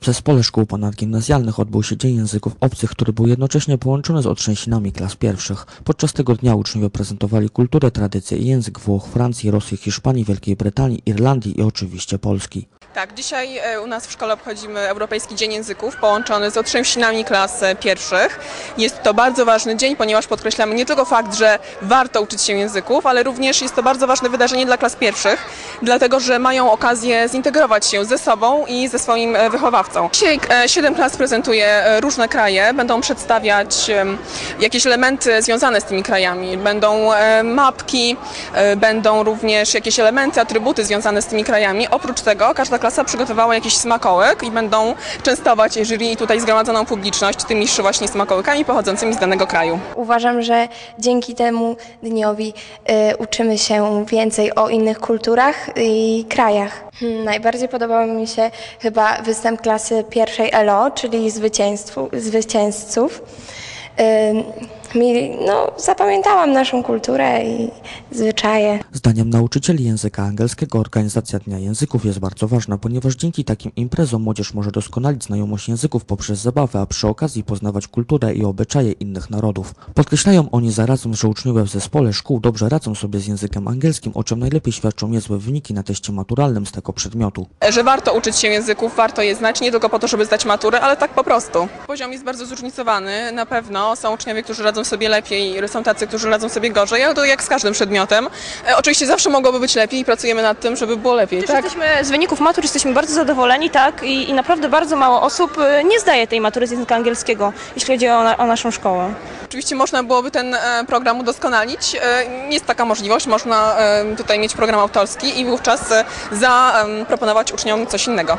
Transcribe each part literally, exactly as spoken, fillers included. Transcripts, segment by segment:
W Zespole Szkół Ponadgimnazjalnych odbył się Dzień Języków Obcych, który był jednocześnie połączony z otrzęsinami klas pierwszych. Podczas tego dnia uczniowie prezentowali kulturę, tradycje i język Włoch, Francji, Rosji, Hiszpanii, Wielkiej Brytanii, Irlandii i oczywiście Polski. Tak, dzisiaj u nas w szkole obchodzimy Europejski Dzień Języków połączony z otrzęsinami klas pierwszych. Jest to bardzo ważny dzień, ponieważ podkreślamy nie tylko fakt, że warto uczyć się języków, ale również jest to bardzo ważne wydarzenie dla klas pierwszych, dlatego że mają okazję zintegrować się ze sobą i ze swoim wychowawcą. Dzisiaj siedem klas prezentuje różne kraje, będą przedstawiać jakieś elementy związane z tymi krajami. Będą mapki, będą również jakieś elementy, atrybuty związane z tymi krajami. Oprócz tego każda klasa przygotowała jakiś smakołyk i będą częstować jury i tutaj zgromadzoną publiczność tymi właśnie smakołykami pochodzącymi z danego kraju. Uważam, że dzięki temu dniowi y, uczymy się więcej o innych kulturach i krajach. Hmm, najbardziej podobał mi się chyba występ klasy pierwszej L O, czyli zwycięzców. Y, Mi, no, zapamiętałam naszą kulturę i zwyczaje. Zdaniem nauczycieli języka angielskiego organizacja Dnia Języków jest bardzo ważna, ponieważ dzięki takim imprezom młodzież może doskonalić znajomość języków poprzez zabawę, a przy okazji poznawać kulturę i obyczaje innych narodów. Podkreślają oni zarazem, że uczniowie w zespole szkół dobrze radzą sobie z językiem angielskim, o czym najlepiej świadczą niezłe wyniki na teście maturalnym z tego przedmiotu. Że warto uczyć się języków, warto je znać nie tylko po to, żeby zdać maturę, ale tak po prostu. Poziom jest bardzo zróżnicowany, na pewno są uczniowie, którzy radzą sobie lepiej, są tacy, którzy radzą sobie gorzej, ale to jak z każdym przedmiotem. E, oczywiście zawsze mogłoby być lepiej i pracujemy nad tym, żeby było lepiej. Tak? Jesteśmy, z wyników matur jesteśmy bardzo zadowoleni, tak? I, i naprawdę bardzo mało osób nie zdaje tej matury z języka angielskiego, jeśli chodzi o, na, o naszą szkołę. Oczywiście można byłoby ten e, program udoskonalić. E, jest taka możliwość, można e, tutaj mieć program autorski i wówczas e, zaproponować uczniom coś innego.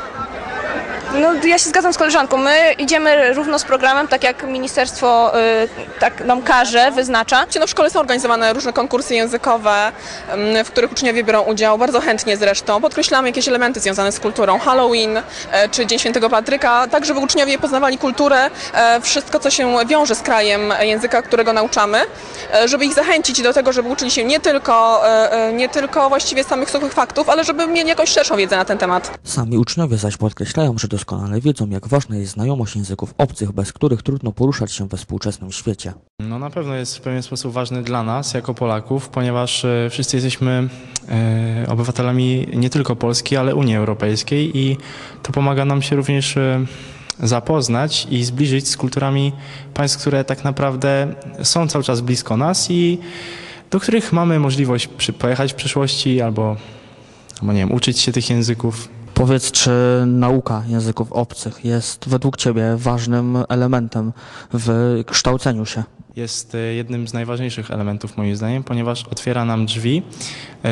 No, ja się zgadzam z koleżanką. My idziemy równo z programem, tak jak ministerstwo y, tak nam każe, wyznacza. No, w szkole są organizowane różne konkursy językowe, w których uczniowie biorą udział, bardzo chętnie zresztą. Podkreślamy jakieś elementy związane z kulturą, Halloween czy Dzień Świętego Patryka, tak żeby uczniowie poznawali kulturę, wszystko co się wiąże z krajem języka, którego nauczamy, żeby ich zachęcić do tego, żeby uczyli się nie tylko, nie tylko właściwie samych suchych faktów, ale żeby mieli jakąś szerszą wiedzę na ten temat. Sami uczniowie zaś podkreślają, że doskonale wiedzą, jak ważna jest znajomość języków obcych, bez których trudno poruszać się we współczesnym świecie. No na pewno jest w pewien sposób ważny dla nas, jako Polaków, ponieważ e, wszyscy jesteśmy e, obywatelami nie tylko Polski, ale Unii Europejskiej i to pomaga nam się również e, zapoznać i zbliżyć z kulturami państw, które tak naprawdę są cały czas blisko nas i do których mamy możliwość przy, pojechać w przyszłości albo, albo nie wiem, uczyć się tych języków. Powiedz, czy nauka języków obcych jest według Ciebie ważnym elementem w kształceniu się? Jest jednym z najważniejszych elementów moim zdaniem, ponieważ otwiera nam drzwi yy,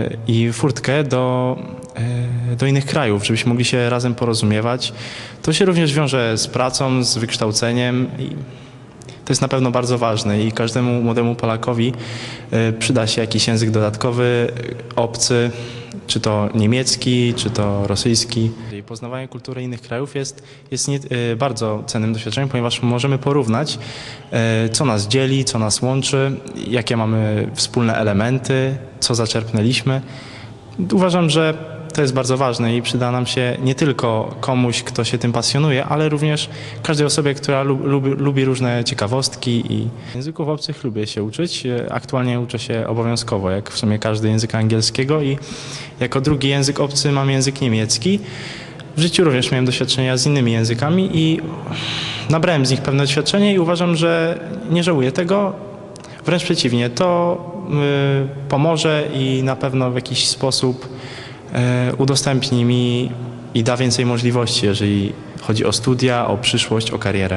i furtkę do, yy, do innych krajów, żebyśmy mogli się razem porozumiewać. To się również wiąże z pracą, z wykształceniem i to jest na pewno bardzo ważne i każdemu młodemu Polakowi yy, przyda się jakiś język dodatkowy, obcy, czy to niemiecki, czy to rosyjski. Poznawanie kultury innych krajów jest, jest nie, y, bardzo cennym doświadczeniem, ponieważ możemy porównać, y, co nas dzieli, co nas łączy, jakie mamy wspólne elementy, co zaczerpnęliśmy. Uważam, że to jest bardzo ważne i przyda nam się nie tylko komuś, kto się tym pasjonuje, ale również każdej osobie, która lubi, lubi różne ciekawostki i języków obcych lubię się uczyć. Aktualnie uczę się obowiązkowo, jak w sumie każdy języka angielskiego i jako drugi język obcy mam język niemiecki. W życiu również miałem doświadczenia z innymi językami i nabrałem z nich pewne doświadczenie i uważam, że nie żałuję tego. Wręcz przeciwnie, to y, pomoże i na pewno w jakiś sposób udostępni mi i da więcej możliwości, jeżeli chodzi o studia, o przyszłość, o karierę.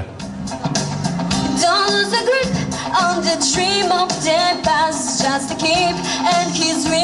Don't lose the grip on the dream of the past, just to keep and his